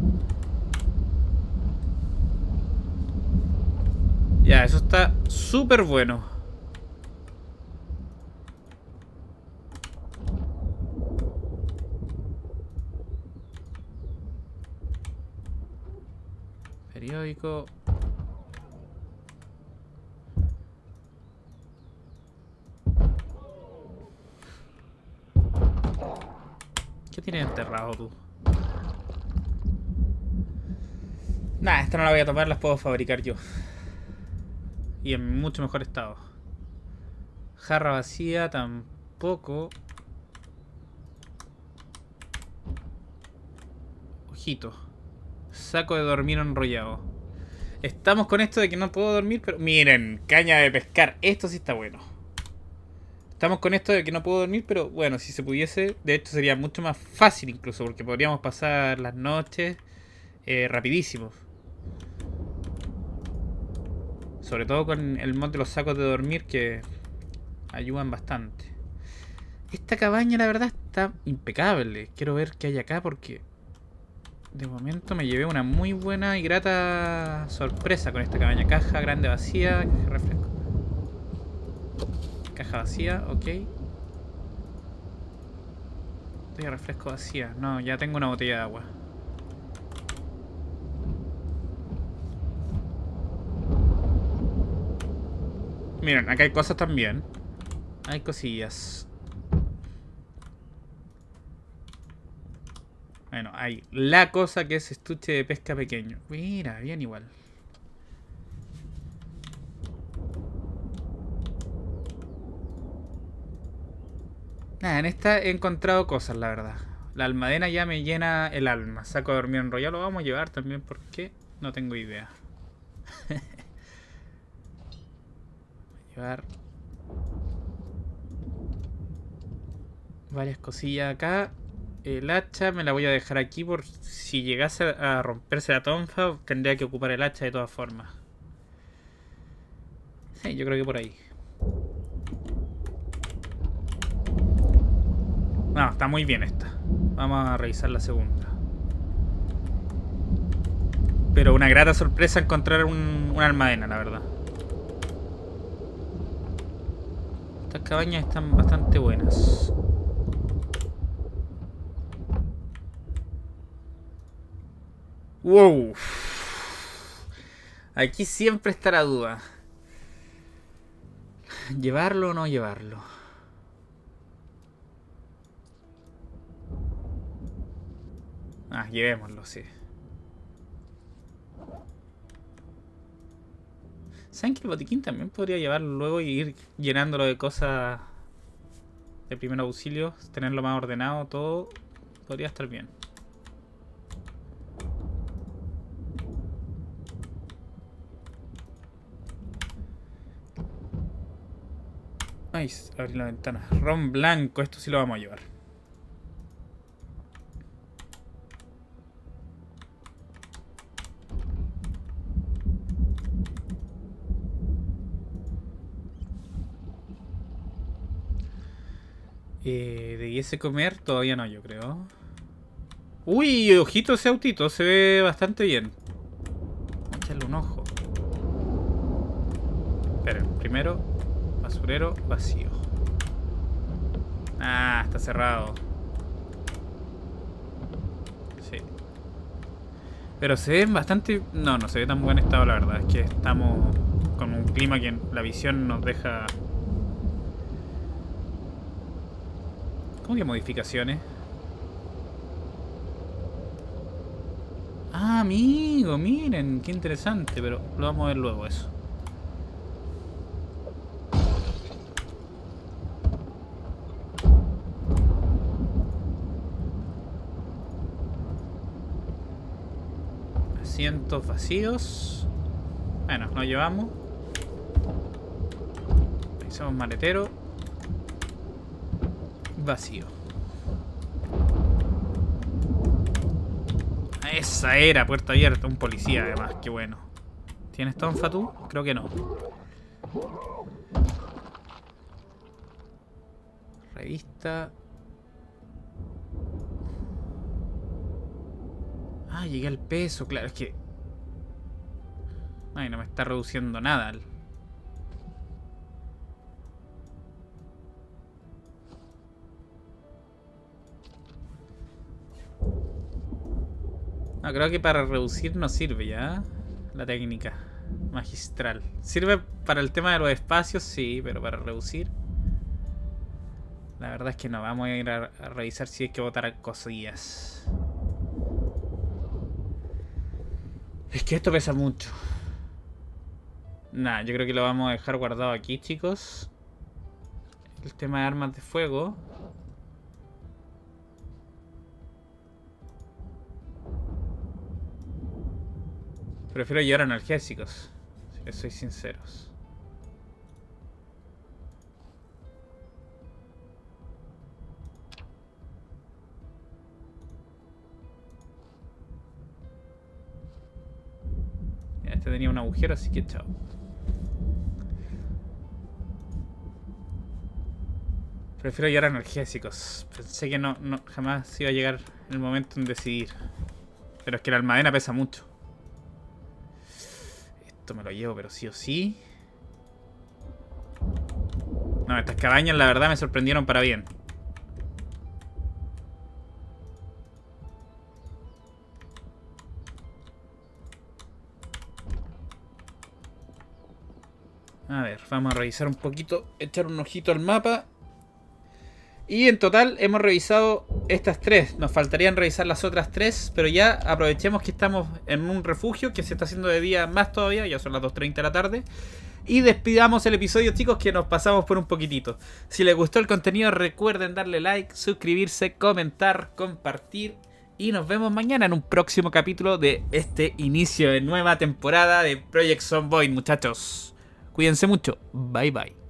Ya, eso está súper bueno. Periódico. ¿Qué tienes enterrado tú? Nah, esta no la voy a tomar, las puedo fabricar yo. Y en mucho mejor estado. Jarra vacía tampoco. Ojito. Saco de dormir enrollado. Estamos con esto de que no puedo dormir, pero... Miren, caña de pescar. Esto sí está bueno. Estamos con esto de que no puedo dormir, pero bueno, si se pudiese, de hecho sería mucho más fácil incluso, porque podríamos pasar las noches eh, rapidísimo. Sobre todo con el mod de los sacos de dormir que ayudan bastante. Esta cabaña la verdad está impecable. Quiero ver qué hay acá porque de momento me llevé una muy buena y grata sorpresa con esta cabaña. Caja grande vacía, caja de refresco. Caja vacía, ok. Botella de refresco vacía. No, ya tengo una botella de agua. Miren, acá hay cosas también. Hay cosillas. Bueno, hay la cosa que es estuche de pesca pequeño. Mira, bien igual. Nada, en esta he encontrado cosas, la verdad. La almadena ya me llena el alma. Saco de dormir enrollado lo vamos a llevar también porque no tengo idea. Llevar varias cosillas acá. El hacha me la voy a dejar aquí por si llegase a romperse la tonfa, tendría que ocupar el hacha de todas formas. Sí, yo creo que por ahí. No, está muy bien esta. Vamos a revisar la segunda. Pero una grata sorpresa encontrar un, una almadena, la verdad. Estas cabañas están bastante buenas. Wow. Aquí siempre está la duda. ¿Llevarlo o no llevarlo? Ah, llevémoslo, sí. ¿Saben que el botiquín también podría llevarlo luego y ir llenándolo de cosas de primer auxilio? Tenerlo más ordenado, todo podría estar bien. Ay, abrí la ventana. Ron blanco, esto sí lo vamos a llevar. Eh, debiese comer, todavía no, yo creo. Uy, ojito ese autito, se ve bastante bien. Échale un ojo. Esperen, primero, basurero vacío. Ah, está cerrado. Sí. Pero se ven bastante... No, no se ve tan buen estado, la verdad. Es que estamos con un clima que la visión nos deja... ¿Cómo que modificaciones? Ah, amigo, miren, qué interesante, pero lo vamos a ver luego eso. Asientos vacíos. Bueno, nos llevamos. Revisamos maletero. Vacío. Esa era, puerta abierta. Un policía además, qué bueno. ¿Tienes tonfa tú? Creo que no. Revista. Ah, llegué al peso, claro, es que... Ay, no me está reduciendo nada. No, creo que para reducir no sirve ya la técnica magistral. Sirve para el tema de los espacios, sí, pero para reducir... La verdad es que no, vamos a ir a, a revisar si hay que botar cosillas. Es que esto pesa mucho. Nah, yo creo que lo vamos a dejar guardado aquí, chicos. El tema de armas de fuego. Prefiero llevar analgésicos, si les soy sinceros. Ya, este tenía un agujero, así que chao. Prefiero llevar analgésicos. Pensé que no, no jamás iba a llegar el momento en decidir. Pero es que la almadena pesa mucho. Esto me lo llevo, pero sí o sí. No, estas cabañas la verdad me sorprendieron para bien. A ver, vamos a revisar un poquito, echar un ojito al mapa. Y en total hemos revisado estas tres. Nos faltarían revisar las otras tres, pero ya aprovechemos que estamos en un refugio que se está haciendo de día más todavía. Ya son las dos treinta de la tarde. Y despidamos el episodio, chicos, que nos pasamos por un poquitito. Si les gustó el contenido, recuerden darle like, suscribirse, comentar, compartir. Y nos vemos mañana en un próximo capítulo de este inicio de nueva temporada de Project Zomboid, muchachos. Cuídense mucho. Bye bye.